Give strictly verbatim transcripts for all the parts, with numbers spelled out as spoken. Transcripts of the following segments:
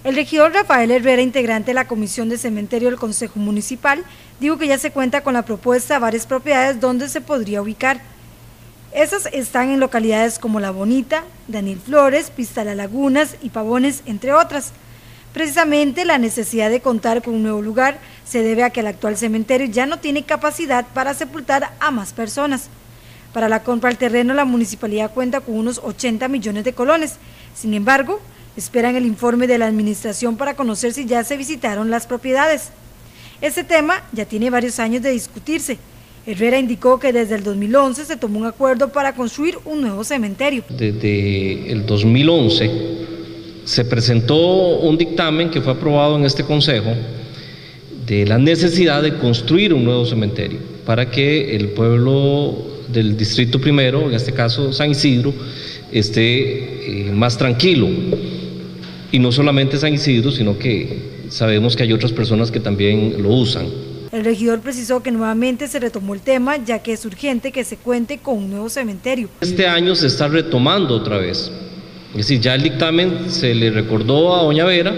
El regidor Rafael Herrera, integrante de la Comisión de Cementerio del Consejo Municipal, dijo que ya se cuenta con la propuesta de varias propiedades donde se podría ubicar. Esas están en localidades como La Bonita, Daniel Flores, Pista Las Lagunas y Pavones, entre otras. Precisamente la necesidad de contar con un nuevo lugar se debe a que el actual cementerio ya no tiene capacidad para sepultar a más personas. Para la compra del terreno, la municipalidad cuenta con unos ochenta millones de colones. Sin embargo, esperan el informe de la administración para conocer si ya se visitaron las propiedades. Este tema ya tiene varios años de discutirse. Herrera indicó que desde el dos mil once se tomó un acuerdo para construir un nuevo cementerio. Desde el dos mil once se presentó un dictamen que fue aprobado en este consejo de la necesidad de construir un nuevo cementerio para que el pueblo del distrito primero, en este caso San Isidro, esté eh, más tranquilo. Y no solamente San Isidro, sino que sabemos que hay otras personas que también lo usan. El regidor precisó que nuevamente se retomó el tema, ya que es urgente que se cuente con un nuevo cementerio. Este año se está retomando otra vez. Es decir, ya el dictamen se le recordó a doña Vera,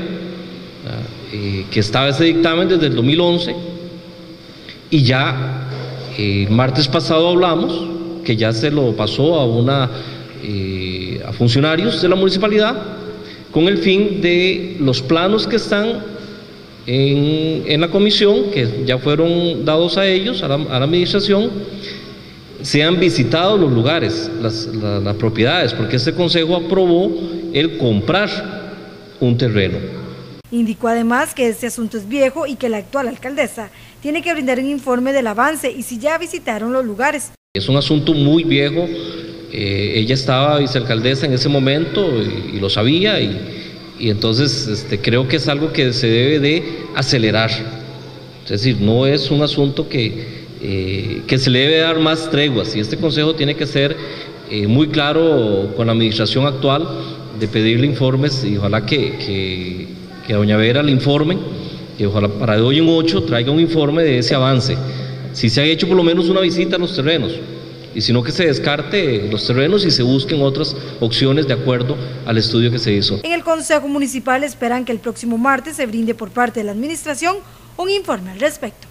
eh, que estaba ese dictamen desde el dos mil once, y ya eh, el martes pasado hablamos, que ya se lo pasó a, una, eh, a funcionarios de la municipalidad, con el fin de los planos que están en, en la comisión, que ya fueron dados a ellos, a la, a la administración, se han visitado los lugares, las, la, las propiedades, porque este consejo aprobó el comprar un terreno. Indicó además que este asunto es viejo y que la actual alcaldesa tiene que brindar un informe del avance y si ya visitaron los lugares. Es un asunto muy viejo, eh, ella estaba vicealcaldesa en ese momento y, y lo sabía y, y entonces este, creo que es algo que se debe de acelerar. Es decir, no es un asunto que... Eh, que se le debe dar más treguas y este consejo tiene que ser eh, muy claro con la administración actual de pedirle informes y ojalá que, que, que a doña Vera le informen, que ojalá para de hoy en ocho traiga un informe de ese avance, si se ha hecho por lo menos una visita a los terrenos y si no que se descarte los terrenos y se busquen otras opciones de acuerdo al estudio que se hizo. En el Consejo Municipal esperan que el próximo martes se brinde por parte de la administración un informe al respecto.